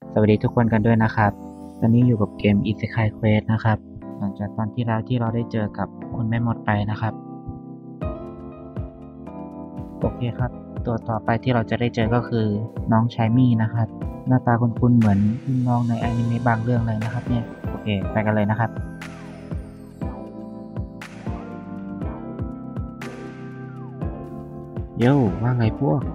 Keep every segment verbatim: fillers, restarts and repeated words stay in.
สวัสดีทุกคนกันด้วยนะครับตอนนี้อยู่กับเกม Isekai Quest นะครับหลังจากตอนที่แล้วที่เราได้เจอกับคุณแม่มดไปนะครับโอเคครับตัวต่อไปที่เราจะได้เจอก็คือน้องชายมี่นะครับหน้าตาคุ้นๆเหมือนน้องในอนิเมะบางเรื่องเลยนะครับเนี่ยโอเคไปกันเลยนะครับโย่ว่าไงพวก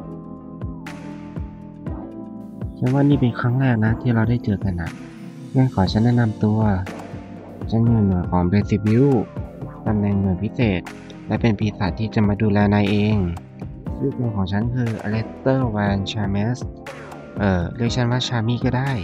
ฉันว่านี่เป็นครั้งแรกนะที่เราได้เจอกันนะงั้นขอฉันแนะนำตัวฉันอยู่หน่วยของเบสิวิวตำแหน่งหน่วยพิเศษและเป็นปีศาจที่จะมาดูแลนายเองชื่อจริงของฉันคืออเลสเตอร์แวนชาเมสเอ่อเรียกฉันว่าชามี่ก็ได้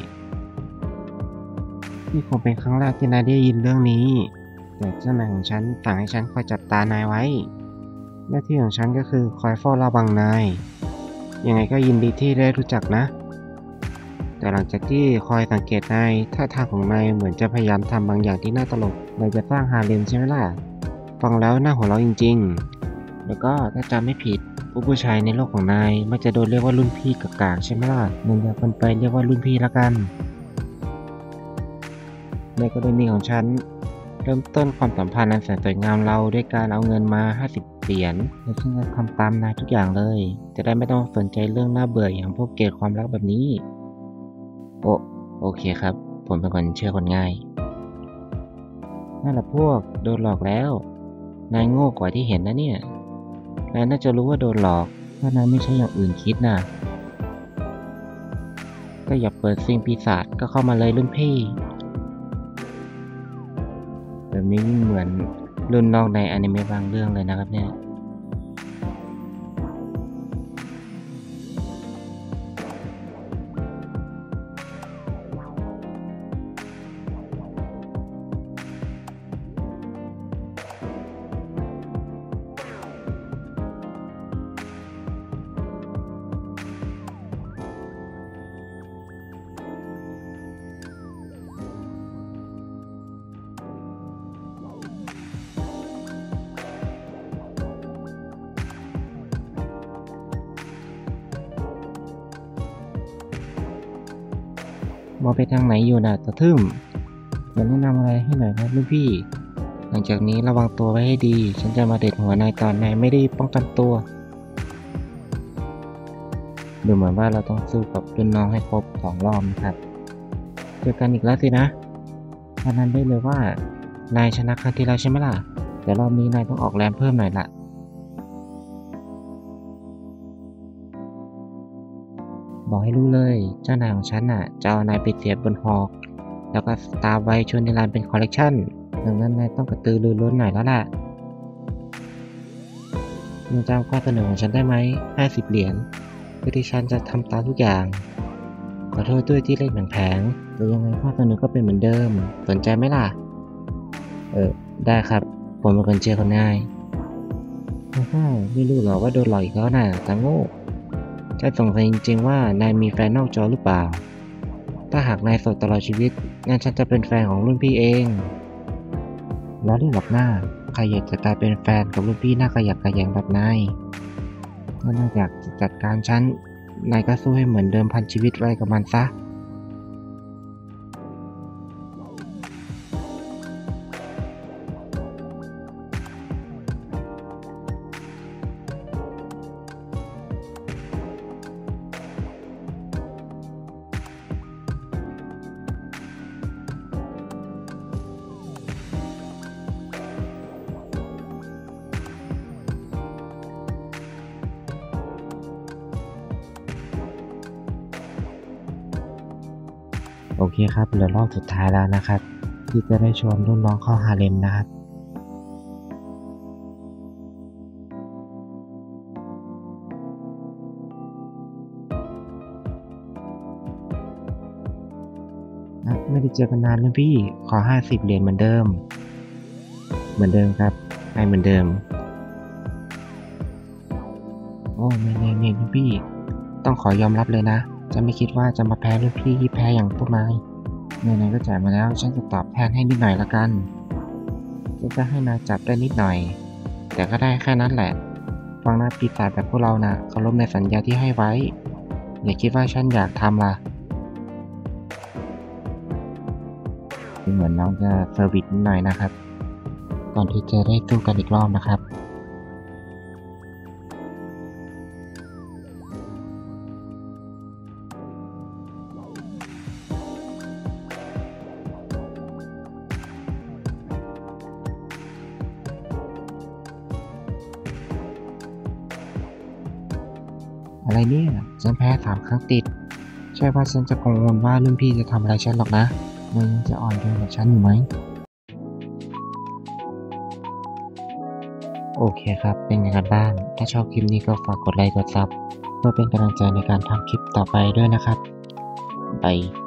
นี่คงเป็นครั้งแรกที่นายได้ยินเรื่องนี้แต่เจ้านายของฉันสั่งให้ฉันคอยจับตานายไว้หน้าที่ของฉันก็คือคอยเฝ้าระวังนายยังไงก็ยินดีที่ได้รู้จักนะแต่หลังจากที่คอยสังเกตนายท่าทางของนายเหมือนจะพยายามทำบางอย่างที่น่าตลกนายจะสร้างฮาเร็มใช่ไหมล่ะฟังแล้วน่าหัวเราะจริงๆแล้วก็ถ้าจำไม่ผิดผู้ผู้ชายในโลกของนายมักจะโดนเรียกว่ารุ่นพี่กากๆใช่ไหมล่ะมึงอย่าคนไปเรียกว่ารุ่นพี่ละกันในกรณีของฉันเริ่มต้นความสัมพันธ์อันแสนสวยงามเราด้วยการเอาเงินมาห้าสิบเหรียญและฉันจะทำตามนายทุกอย่างเลยจะได้ไม่ต้องสนใจเรื่องน่าเบื่ออย่างพวกเกลียดความรักแบบนี้โอโอเคครับผมเป็นคนเชื่อคนง่ายนั่นแหละพวกโดนหลอกแล้วนายโง่กว่าที่เห็นนะเนี่ยนายน่าจะรู้ว่าโดนหลอกถ้านายไม่ใช่อย่างอื่นคิดนะก็อย่าเปิดซิงปีศาจก็เข้ามาเลยรุ่นพี่แบบนี้เหมือนรุ่นน้องในอนิเมะบางเรื่องเลยนะครับเนี่ยมองไปทางไหนอยู่น่ะตะทึ่มจะแนะนำอะไรให้หน่อยนะรุ่นพี่หลังจากนี้ระวังตัวไว้ให้ดีฉันจะมาเด็ดหัวนายตอนนายไม่ได้ป้องกันตัวดูเหมือนว่าเราต้องสู้กับรุ่นน้องให้ครบสองรอบนะครับเจอกันอีกแล้วสินะพนันได้เลยว่านายชนะครั้งที่แล้วใช่ไหมล่ะแต่รอบนี้นายต้องออกแรงเพิ่มหน่อยละบอกให้รู้เลยเจ้านายของฉันน่ะจะเอานายไปเสียบบนหอกแล้วก็สตาร์ไว้ชวนนิรันดร์เป็นคอลเลกชันดังนั้นนายต้องกระตือรือร้นหน่อยแล้วล่ะยังจำข้อเสนอของฉันได้ไหมห้าสิบเหรียญเพื่อที่ฉันจะทำตามทุกอย่างขอโทษด้วยที่เล่นแผลงๆแต่ยังไงข้อเสนอก็เป็นเหมือนเดิมสนใจไหมล่ะเออได้ครับผมเป็นคนเชื่อคนง่ายฮ่าไม่รู้หรอว่าโดนหลอกอีกแล้วน่ะตาโง่ฉันสงสัยจริงๆว่านายมีแฟนนอกจอหรือเปล่าถ้าหากนายโสดตลอดชีวิตงั้นฉันจะเป็นแฟนของรุ่นพี่เองล้อเล่นหรอกหน้าใครอยากจะกลายเป็นแฟนกับรุ่นพี่หน้าขยักขยงแบบนายถ้านายอยากจะจัดการฉันนายก็สู้ให้เหมือนเดิมพันชีวิตไว้กับมันซะโอเคครับเหลือรอบสุดท้ายแล้วนะครับที่จะได้ชวนรุ่นน้องเข้าฮาเร็มนะครับนะไม่ได้เจอกันนานรุ่นพี่ขอห้าสิบเหรียญเหมือนเดิมเหมือนเดิมครับให้เหมือนเดิมโอ้ไม่ไม่ไม่รุ่นพี่ต้องขอยอมรับเลยนะจะไม่คิดว่าจะมาแพ้รุ่นพี่ที่แพ้อย่างพวกนายไหนๆก็จ่ายมาแล้วฉันจะตอบแทนให้นิดหน่อยละกันฉันจะให้นายจับได้นิดหน่อยแต่ก็ได้แค่นั้นแหละฟังนะปีศาจแบบพวกเรานะเคารพในสัญญาที่ให้ไว้อย่าคิดว่าฉันอยากทำล่ะดูเหมือนน้องจะเซอร์วิสนิดหน่อยนะครับ ก่อนที่จะได้สู้กันอีกรอบนะครับ อะไรเนี่ย ฉันแพ้สามครั้งติด ใช่ว่าฉันจะกังวลว่ารุ่นพี่จะทำอะไรฉันหรอกนะมันยังจะอ่อนโยนกับฉันอยู่ไหม โอเคครับ เป็นยังไงกันบ้าง ถ้าชอบคลิปนี้ก็ฝากกดไลค์กดซับเพื่อเป็นกำลังใจในการทำคลิปต่อไปด้วยนะครับ ไป